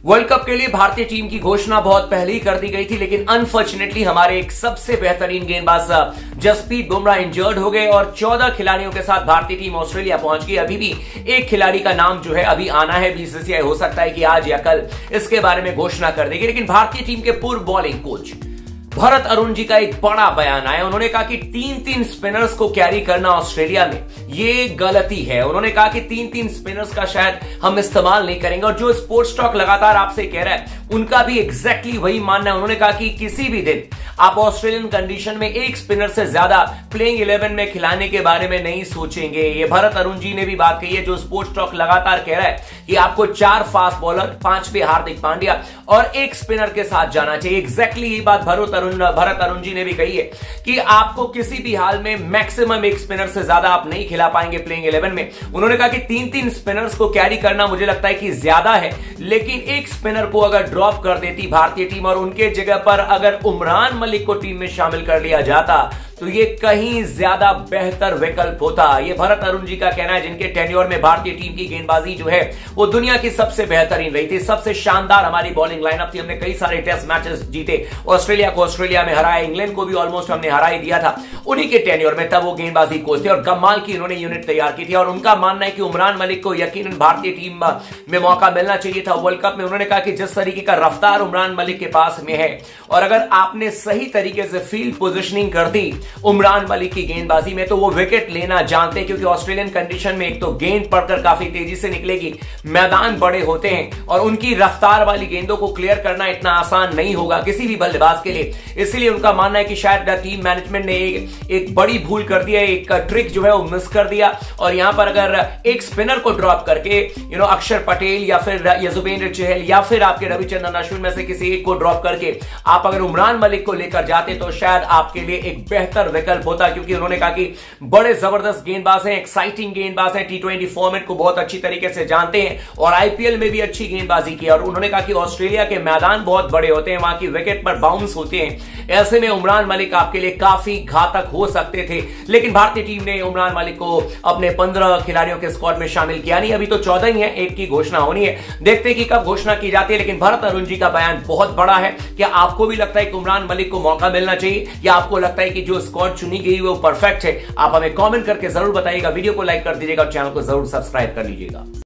World cup के लिए भारतीय टीम की घोषणा बहुत पहले ही कर दी गई थी, लेकिन अनफॉर्चुनेटली हमारे एक सबसे बेहतरीन गेंदबाज जसप्रीत बुमराह इंजर्ड हो गए और 14 खिलाड़ियों के साथ भारतीय टीम ऑस्ट्रेलिया पहुंच गई। अभी भी एक खिलाड़ी का नाम जो है अभी आना है, बीसीसीआई हो सकता है कि आज या कल इसके बारे में घोषणा कर देगी। लेकिन भारतीय टीम के पूर्व बॉलिंग कोच भरत अरुण जी का एक बड़ा बयान आया। उन्होंने कहा कि 3-3 स्पिनर्स को कैरी करना ऑस्ट्रेलिया में ये गलती है। उन्होंने कहा कि 3-3 स्पिनर्स का शायद हम इस्तेमाल नहीं करेंगे, और जो स्पोर्ट्स टॉक लगातार आपसे कह रहा है उनका भी एग्जैक्टली वही मानना है। उन्होंने कहा कि किसी भी दिन आप ऑस्ट्रेलियन कंडीशन में एक स्पिनर से ज्यादा प्लेइंग 11 में खिलाने के बारे में नहीं सोचेंगे। ये भरत अरुण जी ने भी बात कही है, जो स्पोर्ट्स टॉक लगातार कह रहा है कि आपको 4 फास्ट बॉलर, 5 पे हार्दिक पांड्या और एक स्पिनर के साथ जाना चाहिए। एग्जैक्टली ये बात भरत अरुण जी ने भी कही है कि आपको किसी भी हाल में मैक्सिमम एक स्पिनर से ज्यादा आप नहीं खिला पाएंगे प्लेइंग 11 में। उन्होंने कहा कि 3-3 स्पिनर्स को कैरी करना मुझे लगता है कि ज्यादा है, लेकिन एक स्पिनर को अगर ड्रॉप कर देती भारतीय टीम और उनके जगह पर अगर उमरान मलिक को टीम में शामिल कर लिया जाता तो ये कहीं ज्यादा बेहतर विकल्प होता। ये भरत अरुण जी का कहना है, जिनके टेन्योर में भारतीय टीम की गेंदबाजी जो है वो दुनिया की सबसे बेहतरीन रही थी। सबसे शानदार हमारी बॉलिंग लाइनअप थी। हमने कई सारे टेस्ट मैचेस जीते, ऑस्ट्रेलिया को ऑस्ट्रेलिया में हराया, इंग्लैंड को भी ऑलमोस्ट हमने हरा ही दिया था उन्हीं के टेन्योर में। तब वो गेंदबाजी कोच थे और कमाल की उन्होंने यूनिट तैयार की थी। और उनका मानना है कि उमरान मलिक को यकीनन भारतीय टीम में मौका मिलना चाहिए था वर्ल्ड कप में। उन्होंने कहा कि जिस तरीके का रफ्तार उमरान मलिक के पास में है, और अगर आपने सही तरीके से फील्ड पोजिशनिंग कर दी उमरान मलिक की गेंदबाजी में, तो वो विकेट लेना जानते हैं। क्योंकि ऑस्ट्रेलियन कंडीशन में एक तो गेंद पड़कर काफी तेजी से निकलेगी, मैदान बड़े होते हैं और उनकी रफ्तार वाली गेंदों को क्लियर करना इतना आसान नहीं होगा किसी भी बल्लेबाज के लिए। इसलिए उनका मानना है कि शायद टीम मैनेजमेंट ने एक बड़ी भूल कर दिया, एक ट्रिक जो है वो मिस कर दिया। और यहां पर अगर एक स्पिनर को ड्रॉप करके अक्षर पटेल या फिर युजवेंद्र चहल या फिर आपके रविचंद्रन अश्विन में से किसी एक को ड्रॉप करके आप अगर उमरान मलिक को लेकर जाते तो शायद आपके लिए एक बेहतर विकल्प होता। क्योंकि उन्होंने कहा कि बड़े जबरदस्त गेंदबाज हैं, एक्साइटिंग गेंदबाज हैं, T20 फॉर्मेट को बहुत अच्छी तरीके से जानते हैं और आईपीएल में भी अच्छी गेंदबाजी की। और उन्होंने कहा कि ऑस्ट्रेलिया के मैदान बहुत बड़े होते हैं, वहां की विकेट पर बाउंस होते हैं, ऐसे में उमरान मलिक आपके लिए काफी घातक हो सकते थे। लेकिन भारतीय टीम ने उमरान मलिक को अपने 15 खिलाड़ियों के स्क्वाड में शामिल किया नहीं। अभी तो 14 ही है, एक की घोषणा होनी है, देखते हैं कि कब घोषणा की जाती है। लेकिन भरत अरुण जी का बयान बहुत बड़ा है। क्या आपको भी लगता है कि उमरान मलिक को मौका मिलना चाहिए, या आपको लगता है कि जो स्क्वाड चुनी गई वो परफेक्ट है? आप हमें कमेंट करके जरूर बताइएगा। वीडियो को लाइक कर दीजिएगा और चैनल को जरूर सब्सक्राइब कर लीजिएगा।